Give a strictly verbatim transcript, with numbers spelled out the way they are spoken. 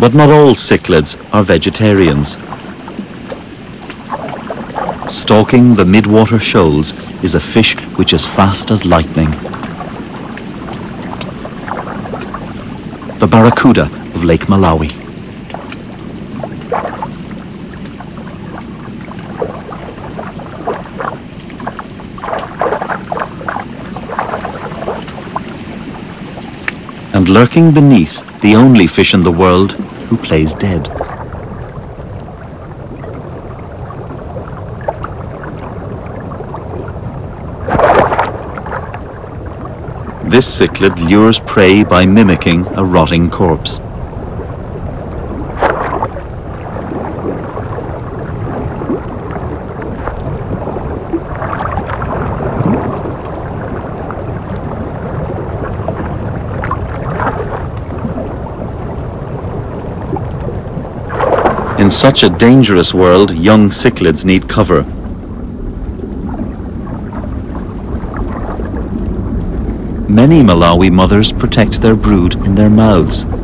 But not all cichlids are vegetarians. Stalking the midwater shoals is a fish which is fast as lightning. The barracuda of Lake Malawi. And lurking beneath, the only fish in the world who plays dead. This cichlid lures prey by mimicking a rotting corpse. In such a dangerous world, young cichlids need cover. Many Malawi mothers protect their brood in their mouths.